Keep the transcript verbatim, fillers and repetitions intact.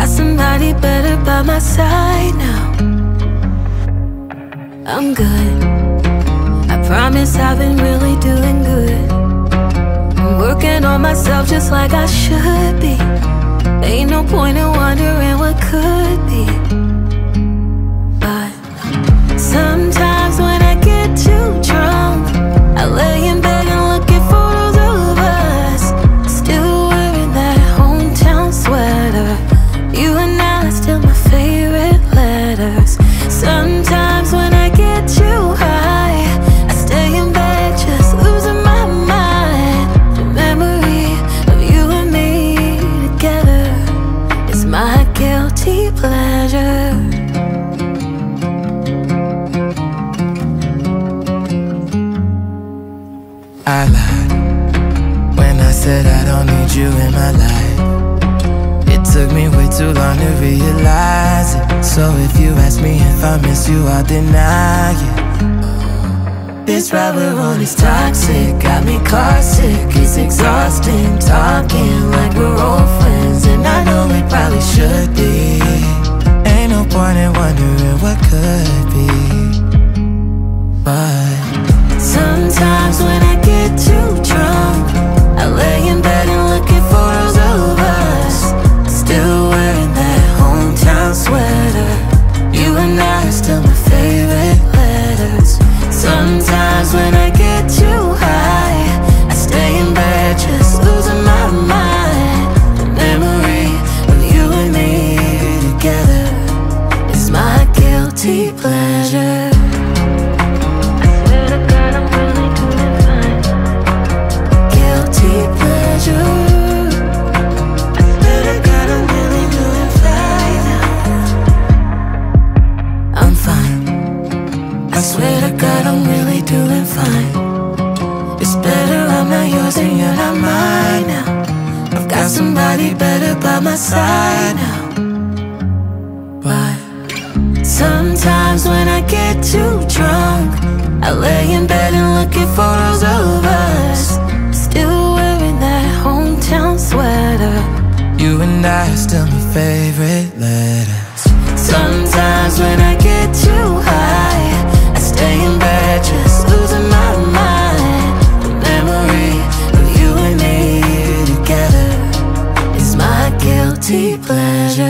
got somebody better by my side now. I'm good, I promise I've been really doing good. I'm working on myself just like I should be. Ain't no point in wondering what could be. But sometimes when I get too drunk, I lay in bed and look at photos of us, still wearing that hometown sweater. You and I are still my favorite letters. Sometimes when I get too high, I stay in bed just losing my mind. The memory of you and me together is my guilty pleasure. I lied when I said I don't need you in my life. It took me way too long to realize it. So if you ask me if I miss you, I'll deny it. This ride we're on is toxic, got me car sick. It's exhausting, talking like we're old friends, and I know we probably should be. Ain't no point in wondering what could be. But sometimes when I get too drunk, I lay in bed and look at photos of us, still wearing that hometown sweater. You and I are still my favorite letters. Sometimes when I get too high, I stay in bed just losing my mind. The memory of you and me together is my guilty pleasure. I swear to God I'm really doing fine. It's better I'm not yours and you're not mine now. I've got somebody better by my side now. But sometimes when I get too drunk, I lay in bed and look at photos of us, still wearing that hometown sweater. You and I are still my favorite letters. Sometimes when I get too high, I stay in bed just losing my mind. The memory of you and me together is my guilty pleasure.